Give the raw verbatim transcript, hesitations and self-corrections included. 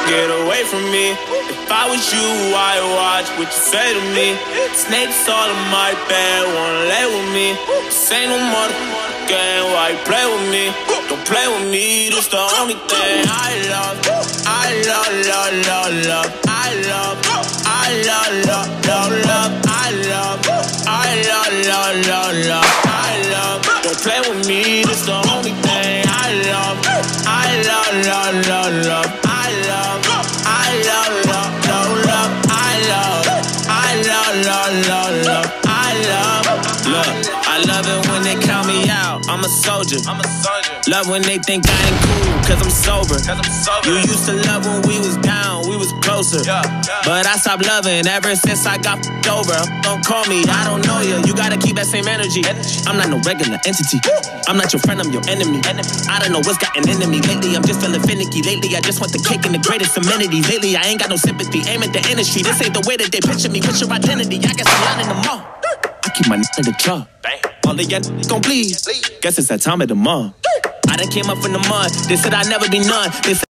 get away from me. If I was you, I'd watch what you say to me. Snakes all in my bed, wanna lay with me. This ain't no motherfucking game, why you play with me? Don't play with me, this the only thing I love. I love, love, love, love. I love, I love, love, love, love. I love, I love, love, love, love. I love, don't play with me, this the only thing I love. I love, love, love, love. I love, I love, love, love, love. I love, I love, love, love, love. I love, look, I love it when they count me out. I'm a soldier. I'm a soldier. Love when they think I ain't cool, cause I'm sober. Cause I'm sober. You used to love when we was down, we was closer. Yeah, yeah. But I stopped loving ever since I got f***ed over. Don't call me, I don't know you. You gotta keep that same energy. energy. I'm not no regular entity. I'm not your friend, I'm your enemy. enemy. I don't know what's gotten into me. Lately, I'm just feeling finicky. Lately, I just want the cake and the greatest amenities. Lately, I ain't got no sympathy. Aim at the industry. This ain't the way that they picture me. What's your identity? I guess I'm not in the mall. I keep my n*** in the club. All of y'all gon' please. Guess it's that time of the month. I done came up from the mud. They said I'd never be none. They said